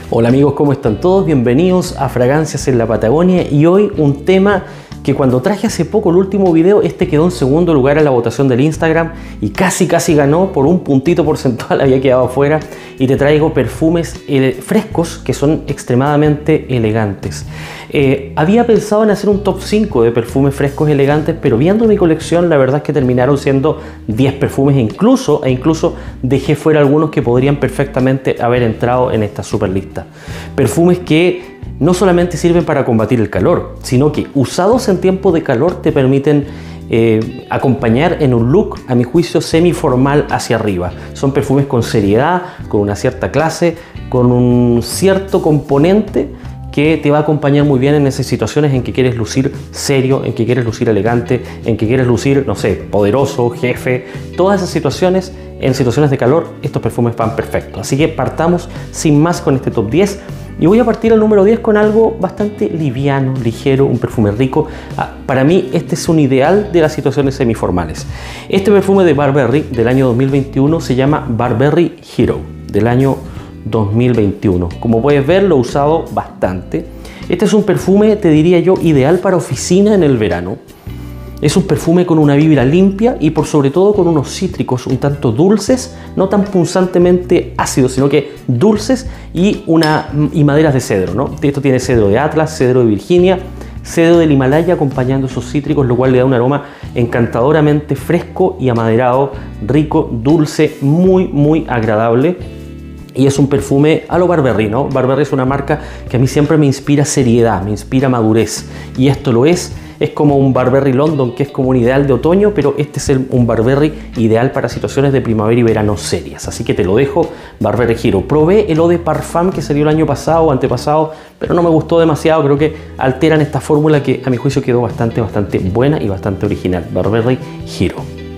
Hola amigos, ¿cómo están todos? Bienvenidos a Fragancias en la Patagonia y hoy un tema que cuando traje hace poco el último video, quedó en segundo lugar en la votación del Instagram y casi ganó, por un puntito porcentual había quedado afuera, y te traigo perfumes frescos que son extremadamente elegantes. Había pensado en hacer un top 5 de perfumes frescos elegantes, pero viendo mi colección la verdad es que terminaron siendo 10 perfumes e incluso dejé fuera algunos que podrían perfectamente haber entrado en esta super lista. Perfumes que no solamente sirven para combatir el calor, sino que usados en tiempo de calor te permiten acompañar en un look, a mi juicio, semi-formal hacia arriba. Son perfumes con seriedad, con una cierta clase, con un cierto componente que te va a acompañar muy bien en esas situaciones en que quieres lucir serio, en que quieres lucir elegante, en que quieres lucir, no sé, poderoso, jefe. Todas esas situaciones, en situaciones de calor, estos perfumes van perfectos. Así que partamos sin más con este top 10. Y voy a partir al número 10 con algo bastante liviano, ligero, un perfume rico. Para mí este es un ideal de las situaciones semiformales. Este perfume de Burberry del año 2021 se llama Burberry Hero, del año 2021. Como puedes ver, lo he usado bastante. Este es un perfume, te diría yo, ideal para oficina en el verano. Es un perfume con una vibra limpia y por sobre todo con unos cítricos un tanto dulces, no tan punzantemente ácidos, sino que dulces y maderas de cedro, ¿no? Esto tiene cedro de Atlas, cedro de Virginia, cedro del Himalaya acompañando esos cítricos, lo cual le da un aroma encantadoramente fresco y amaderado, rico, dulce, muy agradable. Y es un perfume a lo Burberry, ¿no? Burberry es una marca que a mí siempre me inspira seriedad, me inspira madurez. Y esto lo es. Es como un Burberry London, que es como un ideal de otoño, pero este es un Burberry ideal para situaciones de primavera y verano serias. Así que te lo dejo, Burberry Hero. Probé el Eau de Parfum que salió el año pasado o antepasado, pero no me gustó demasiado. Creo que alteran esta fórmula que a mi juicio quedó bastante buena y bastante original. Burberry Hero.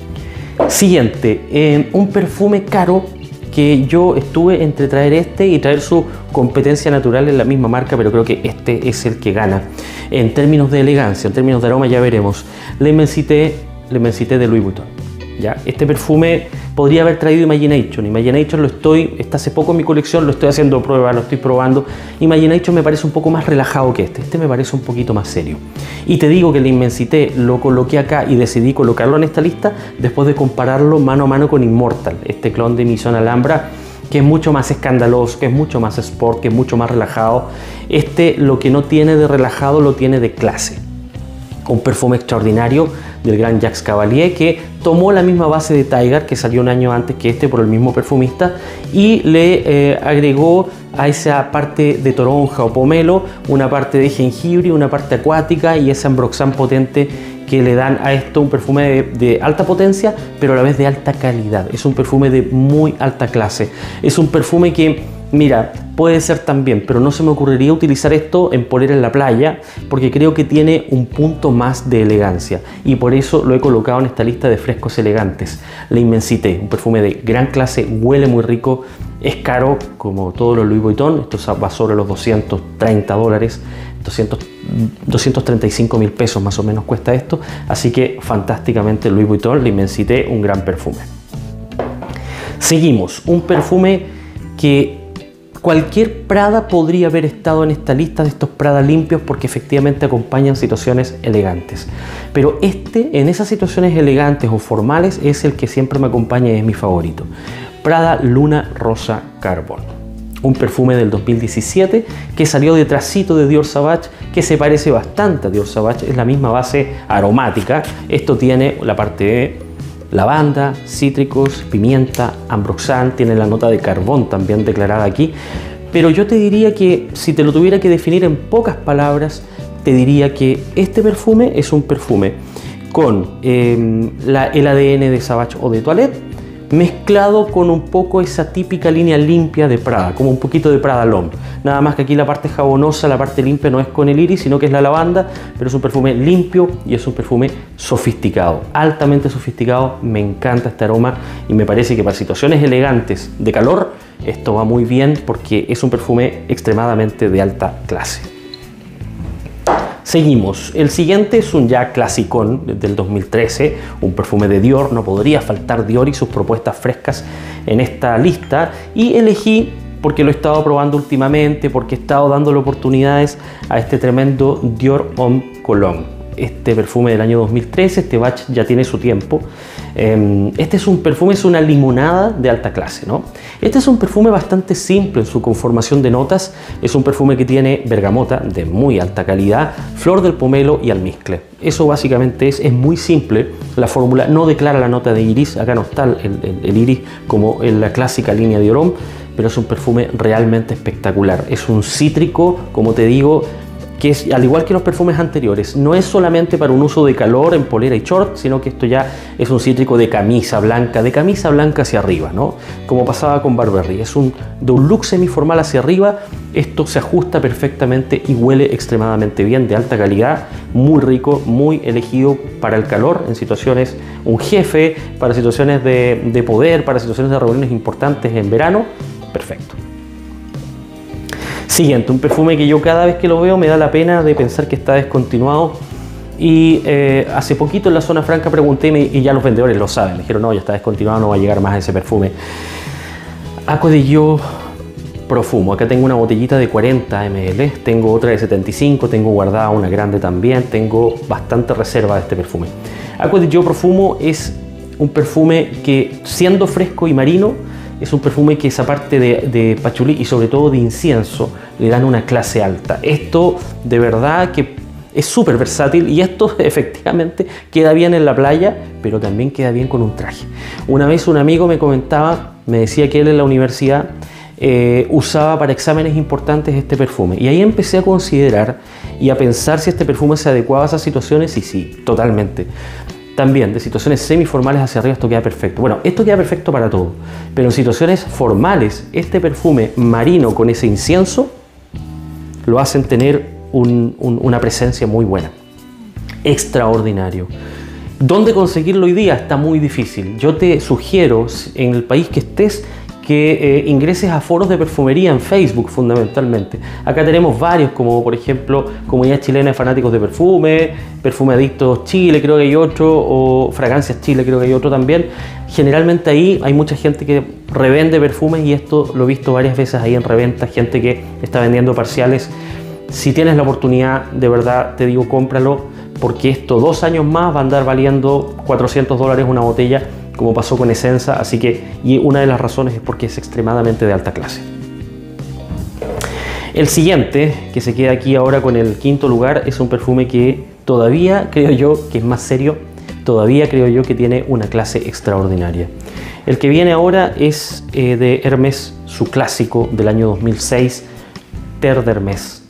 Siguiente, un perfume caro que yo estuve entre traer este y traer su competencia natural en la misma marca, pero creo que este es el que gana. En términos de elegancia, en términos de aroma, ya veremos. La Immensité de Louis Vuitton. ¿Ya? Este perfume podría haber traído Imagination. Imagination está hace poco en mi colección, lo estoy haciendo prueba, lo estoy probando. Imagination me parece un poco más relajado que este. Este me parece un poquito más serio. Y te digo que la Immensité lo coloqué acá y decidí colocarlo en esta lista después de compararlo mano a mano con Immortal, este clon de Maison Alhambra, que es mucho más escandaloso, que es mucho más sport, que es mucho más relajado. Este lo que no tiene de relajado lo tiene de clase. Un perfume extraordinario del gran Jacques Cavalier, que tomó la misma base de Tiger, que salió un año antes que este por el mismo perfumista, y le agregó a esa parte de toronja o pomelo una parte de jengibre, una parte acuática y ese ambroxan potente que le dan a esto un perfume de alta potencia, pero a la vez de alta calidad. Es un perfume de muy alta clase. Es un perfume que, mira, puede ser también, pero no se me ocurriría utilizar esto en polera en la playa, porque creo que tiene un punto más de elegancia y por eso lo he colocado en esta lista de frescos elegantes. La Immensité, un perfume de gran clase, huele muy rico, es caro como todos los Louis Vuitton, esto va sobre los $230, 235 mil pesos más o menos cuesta esto, así que fantásticamente Louis Vuitton, la Immensité, un gran perfume. Seguimos, un perfume que cualquier Prada podría haber estado en esta lista de estos Prada limpios porque efectivamente acompañan situaciones elegantes. Pero en esas situaciones elegantes o formales es el que siempre me acompaña y es mi favorito. Prada Luna Rosa Carbon. Un perfume del 2017 que salió detrásito de Dior Sauvage, que se parece bastante a Dior Sauvage, es la misma base aromática. Esto tiene la parte de lavanda, cítricos, pimienta, ambroxan, tiene la nota de carbón también declarada aquí, pero yo te diría que si te lo tuviera que definir en pocas palabras, te diría que este perfume es un perfume con el ADN de Sauvage Eau de Toilette mezclado con un poco esa típica línea limpia de Prada, como un poquito de Prada L'Homme. Nada más que aquí la parte jabonosa, la parte limpia no es con el iris, sino que es la lavanda, pero es un perfume limpio y es un perfume sofisticado, altamente sofisticado. Me encanta este aroma y me parece que para situaciones elegantes de calor esto va muy bien porque es un perfume extremadamente de alta clase. Seguimos, el siguiente es un ya clasicón del 2013, un perfume de Dior, no podría faltar Dior y sus propuestas frescas en esta lista, y elegí porque lo he estado probando últimamente, porque he estado dándole oportunidades a este tremendo Dior Homme Cologne. Este perfume del año 2013, este batch ya tiene su tiempo. Este es un perfume, es una limonada de alta clase, ¿no? Este es un perfume bastante simple en su conformación de notas. Es un perfume que tiene bergamota de muy alta calidad, flor del pomelo y almizcle. Eso básicamente es muy simple. La fórmula no declara la nota de iris. Acá no está el iris como en la clásica línea de Dior Homme, pero es un perfume realmente espectacular. Es un cítrico, como te digo, que es, al igual que los perfumes anteriores, no es solamente para un uso de calor en polera y short, sino que esto ya es un cítrico de camisa blanca hacia arriba, ¿no? Como pasaba con Burberry, de un look semiformal hacia arriba. Esto se ajusta perfectamente y huele extremadamente bien, de alta calidad, muy rico, muy elegido para el calor, en situaciones, un jefe, para situaciones de poder, para situaciones de reuniones importantes en verano, perfecto. Siguiente, un perfume que yo cada vez que lo veo me da la pena de pensar que está descontinuado. Y hace poquito en la zona franca pregunté y ya los vendedores lo saben. Me dijeron, no, ya está descontinuado, no va a llegar más ese perfume. Acqua di Gio Profumo. Acá tengo una botellita de 40 ml, tengo otra de 75, tengo guardada una grande también, tengo bastante reserva de este perfume. Acqua di Gio Profumo es un perfume que, siendo fresco y marino, es un perfume que esa parte de pachulí y sobre todo de incienso le dan una clase alta. Esto de verdad que es súper versátil y esto efectivamente queda bien en la playa, pero también queda bien con un traje. Una vez un amigo me comentaba, me decía que él en la universidad usaba para exámenes importantes este perfume, y ahí empecé a considerar y a pensar si este perfume se adecuaba a esas situaciones, y sí, totalmente. También de situaciones semiformales hacia arriba esto queda perfecto. Bueno, esto queda perfecto para todo, pero en situaciones formales este perfume marino con ese incienso lo hacen tener una presencia muy buena. Extraordinario. ¿Dónde conseguirlo hoy día? Está muy difícil. Yo te sugiero, en el país que estés, que ingreses a foros de perfumería en Facebook fundamentalmente. Acá tenemos varios, como por ejemplo Comunidad Chilena de Fanáticos de Perfume, Perfume Adictos Chile, creo que hay otro, o Fragancias Chile, creo que hay otro también. Generalmente ahí hay mucha gente que revende perfumes, y esto lo he visto varias veces ahí en reventa, gente que está vendiendo parciales. Si tienes la oportunidad, de verdad te digo, cómpralo, porque esto 2 años más va a andar valiendo $400 una botella, como pasó con Essenza, así que, y una de las razones es porque es extremadamente de alta clase. El siguiente, que se queda aquí ahora con el quinto lugar, es un perfume que todavía creo yo que es más serio, todavía creo yo que tiene una clase extraordinaria. El que viene ahora es de Hermès, su clásico del año 2006, Terre d'Hermès.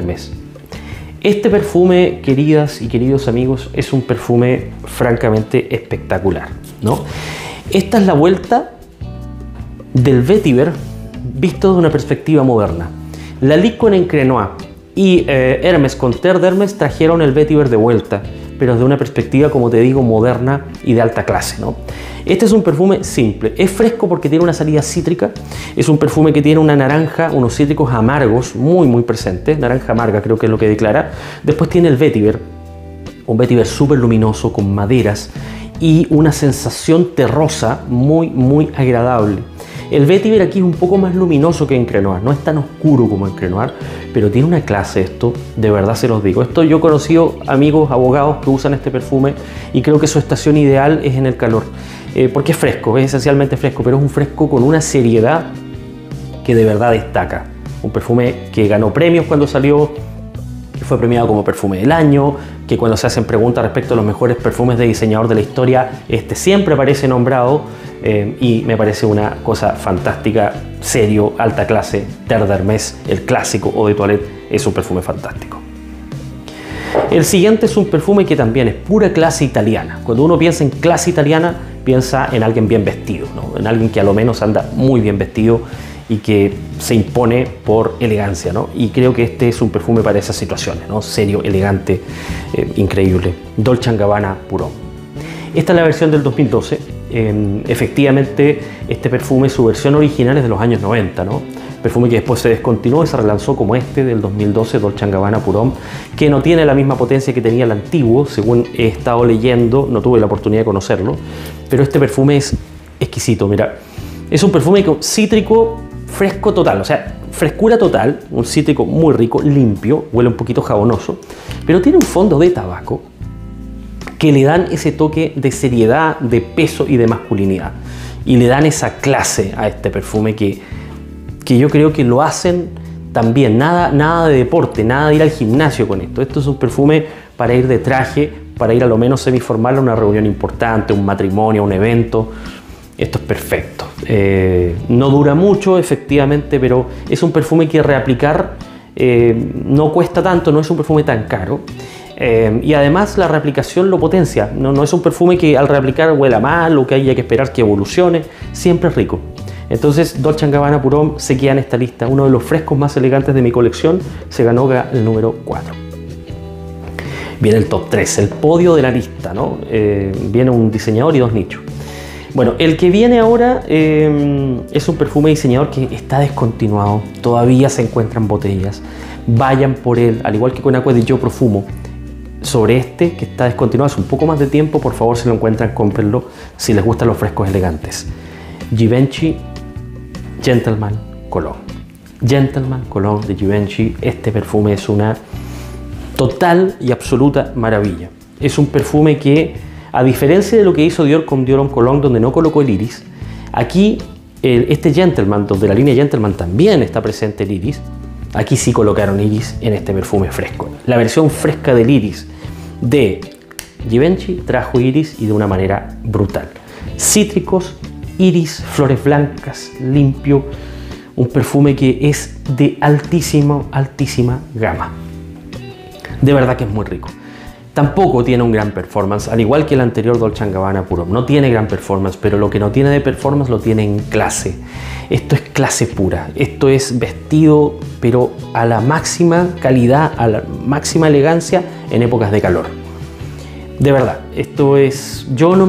Este perfume, queridas y queridos amigos, es un perfume francamente espectacular, ¿no? Esta es la vuelta del Vetiver visto de una perspectiva moderna. Lalique con Encrenois y Hermès con Terre d'Hermès trajeron el Vetiver de vuelta, pero de una perspectiva, como te digo, moderna y de alta clase, ¿no? Este es un perfume simple, es fresco porque tiene una salida cítrica, es un perfume que tiene una naranja, unos cítricos amargos muy presentes, naranja amarga creo que es lo que declara. Después tiene el Vetiver, un Vetiver súper luminoso con maderas y una sensación terrosa muy agradable. El Vetiver aquí es un poco más luminoso que Encrenois, no es tan oscuro como Encrenois, pero tiene una clase esto, de verdad se los digo. Esto yo he conocido amigos abogados que usan este perfume y creo que su estación ideal es en el calor, porque es fresco, es esencialmente fresco, pero es un fresco con una seriedad que de verdad destaca. Un perfume que ganó premios cuando salió, que fue premiado como perfume del año, que cuando se hacen preguntas respecto a los mejores perfumes de diseñador de la historia, este siempre aparece nombrado, y me parece una cosa fantástica, serio, alta clase. Terre d'Hermès, el clásico Eau de Toilette, es un perfume fantástico. El siguiente es un perfume que también es pura clase italiana. Cuando uno piensa en clase italiana, piensa en alguien bien vestido, ¿no? En alguien que a lo menos anda muy bien vestido y que se impone por elegancia, ¿no? Y creo que este es un perfume para esas situaciones, ¿no? Serio, elegante, increíble. Dolce & Gabbana Pour Homme. Esta es la versión del 2012. Efectivamente, este perfume, su versión original es de los años 90, ¿no? Perfume que después se descontinuó y se relanzó como este del 2012, Dolce & Gabbana Pour Homme, que no tiene la misma potencia que tenía el antiguo, según he estado leyendo, no tuve la oportunidad de conocerlo, pero este perfume es exquisito. Mira, es un perfume cítrico fresco total, o sea, frescura total, un cítrico muy rico, limpio, huele un poquito jabonoso, pero tiene un fondo de tabaco que le dan ese toque de seriedad, de peso y de masculinidad. Y le dan esa clase a este perfume que yo creo que lo hacen también. Nada de deporte, nada de ir al gimnasio con esto. Esto es un perfume para ir de traje, para ir a lo menos semiformal a una reunión importante, un matrimonio, un evento. Esto es perfecto. No dura mucho, efectivamente, pero es un perfume que reaplicar no cuesta tanto, no es un perfume tan caro. Y además la reaplicación lo potencia. No es un perfume que al reaplicar huela mal o que haya que esperar que evolucione. Siempre es rico. Entonces Dolce & Gabbana Pour Homme se queda en esta lista. Uno de los frescos más elegantes de mi colección. Se ganó el número 4. Viene el top 3, el podio de la lista, ¿no? Viene un diseñador y 2 nichos. Bueno, el que viene ahora es un perfume diseñador que está descontinuado. Todavía se encuentran botellas. Vayan por él, al igual que con Acqua di Gio Profumo. Sobre este, que está descontinuado hace un poco más de tiempo, por favor, si lo encuentran, cómprenlo si les gustan los frescos elegantes. Givenchy Gentleman Cologne. Gentleman Cologne de Givenchy. Este perfume es una total y absoluta maravilla. Es un perfume que, a diferencia de lo que hizo Dior con Dior Homme Cologne, donde no colocó el iris, aquí este Gentleman, donde la línea Gentleman también está presente el iris, aquí sí colocaron iris en este perfume fresco. La versión fresca del iris de Givenchy trajo iris y de una manera brutal. Cítricos, iris, flores blancas, limpio. Un perfume que es de altísima gama. De verdad que es muy rico. Tampoco tiene un gran performance, al igual que el anterior Dolce & Gabbana Pour Homme. No tiene gran performance, pero lo que no tiene de performance lo tiene en clase. Esto es clase pura. Esto es vestido, pero a la máxima calidad, a la máxima elegancia en épocas de calor. De verdad, esto es...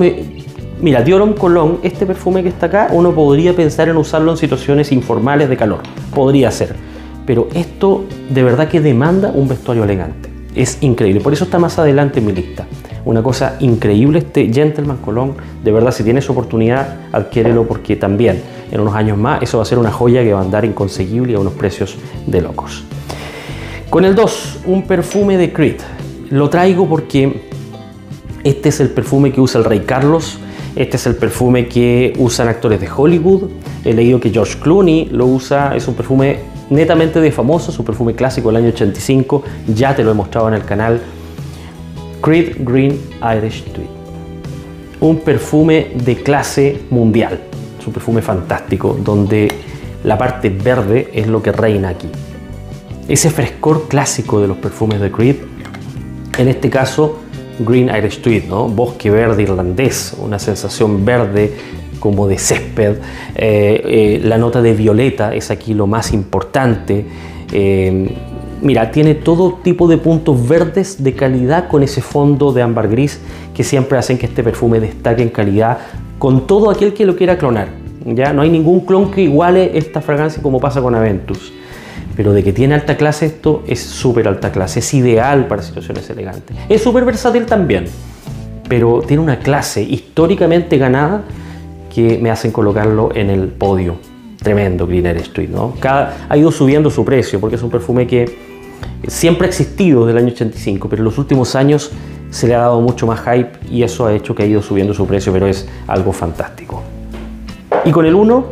Mira, Dior Homme Cologne, este perfume que está acá, uno podría pensar en usarlo en situaciones informales de calor. Podría ser. Pero esto de verdad que demanda un vestuario elegante. Es increíble, por eso está más adelante en mi lista. Una cosa increíble este Gentleman Cologne. De verdad, si tienes oportunidad, adquiérelo, porque también en unos años más eso va a ser una joya que va a andar inconseguible y a unos precios de locos. Con el 2, un perfume de Creed. Lo traigo porque este es el perfume que usa el rey Carlos. Este es el perfume que usan actores de Hollywood. He leído que George Clooney lo usa. Es un perfume netamente de famoso, su perfume clásico del año 85, ya te lo he mostrado en el canal. Creed Green Irish Tweed. Un perfume de clase mundial, es un perfume fantástico, donde la parte verde es lo que reina aquí. Ese frescor clásico de los perfumes de Creed, en este caso Green Irish Tweed, ¿no? Bosque verde irlandés, una sensación verde como de césped. La nota de violeta es aquí lo más importante. Mira, tiene todo tipo de puntos verdes de calidad con ese fondo de ámbar gris que siempre hacen que este perfume destaque en calidad con todo aquel que lo quiera clonar. Ya no hay ningún clon que iguale esta fragancia como pasa con Aventus. Pero de que tiene alta clase, esto es súper alta clase, es ideal para situaciones elegantes. Es súper versátil también, pero tiene una clase históricamente ganada que me hacen colocarlo en el podio. Tremendo Green Irish Tweed, ¿no? Ha ido subiendo su precio porque es un perfume que siempre ha existido desde el año 85, pero en los últimos años se le ha dado mucho más hype y eso ha hecho que ha ido subiendo su precio, pero es algo fantástico. Y con el 1,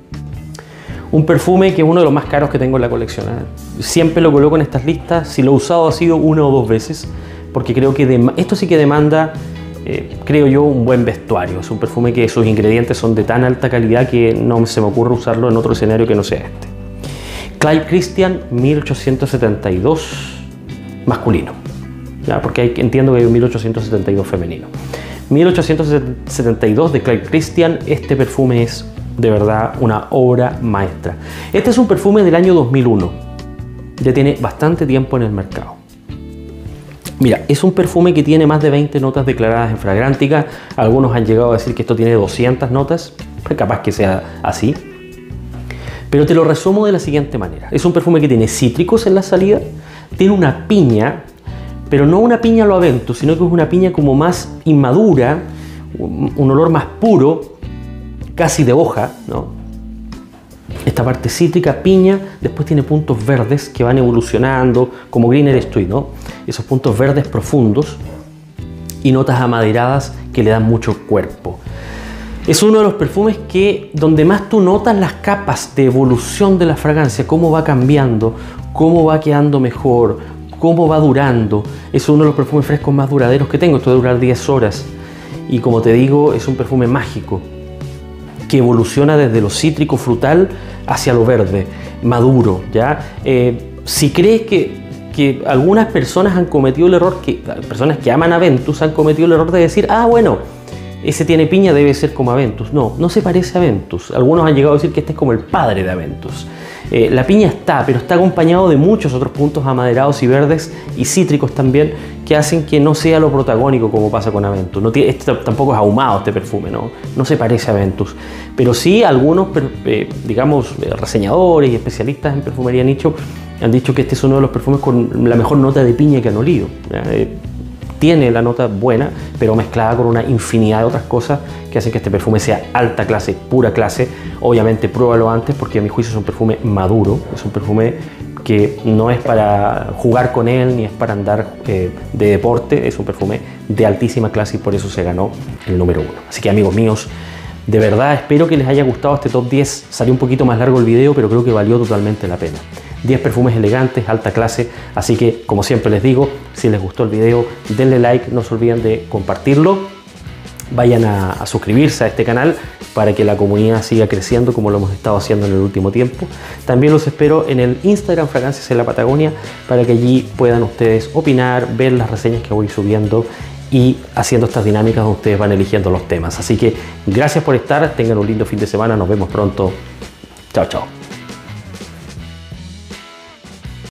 un perfume que es uno de los más caros que tengo en la colección. Siempre lo coloco en estas listas. Si lo he usado ha sido 1 o 2 veces, porque creo que esto sí que demanda, creo yo, un buen vestuario. Es un perfume que sus ingredientes son de tan alta calidad que no se me ocurre usarlo en otro escenario que no sea este. Clyde Christian 1872 masculino, ¿ya? Porque entiendo que hay un 1872 femenino. 1872 de Clyde Christian. Este perfume es de verdad una obra maestra. Este es un perfume del año 2001. Ya tiene bastante tiempo en el mercado. Mira, es un perfume que tiene más de 20 notas declaradas en Fragrantica. Algunos han llegado a decir que esto tiene 200 notas. Pues capaz que sea así. Pero te lo resumo de la siguiente manera. Es un perfume que tiene cítricos en la salida. Tiene una piña, pero no una piña a lo Aventus, sino que es una piña como más inmadura. Un olor más puro, casi de hoja, ¿no? esta parte cítrica, piña, después tiene puntos verdes que van evolucionando, como Greener Street, ¿no? Esos puntos verdes profundos y notas amaderadas que le dan mucho cuerpo. Es uno de los perfumes donde más tú notas las capas de evolución de la fragancia, cómo va cambiando, cómo va quedando mejor, cómo va durando. Es uno de los perfumes frescos más duraderos que tengo. Esto va a durar 10 horas. Y como te digo, es un perfume mágico que evoluciona desde lo cítrico frutal hacia lo verde, maduro, ¿ya? Si crees que algunas personas han cometido el error, personas que aman Aventus han cometido el error de decir, ah, bueno, ese tiene piña, debe ser como Aventus. No, no se parece a Aventus. Algunos han llegado a decir que este es como el padre de Aventus. La piña está, pero está acompañado de muchos otros puntos amaderados y verdes y cítricos también que hacen que no sea lo protagónico como pasa con Aventus. Tampoco es ahumado este perfume, no se parece a Aventus. Pero sí algunos, digamos, reseñadores y especialistas en perfumería nicho han dicho que este es uno de los perfumes con la mejor nota de piña que han olido. Tiene la nota buena, pero mezclada con una infinidad de otras cosas que hacen que este perfume sea alta clase, pura clase. Obviamente pruébalo antes porque a mi juicio es un perfume maduro, es un perfume que no es para jugar con él ni es para andar de deporte, es un perfume de altísima clase y por eso se ganó el número 1. Así que amigos míos, de verdad espero que les haya gustado este top 10. Salió un poquito más largo el video, pero creo que valió totalmente la pena. 10 perfumes elegantes, alta clase, así que como siempre les digo, si les gustó el video, denle like, no se olviden de compartirlo, vayan a suscribirse a este canal para que la comunidad siga creciendo como lo hemos estado haciendo en el último tiempo. También los espero en el Instagram Fragancias en la Patagonia para que allí puedan ustedes opinar, ver las reseñas que voy subiendo y haciendo estas dinámicas donde ustedes van eligiendo los temas. Así que gracias por estar, tengan un lindo fin de semana, nos vemos pronto, chao chao.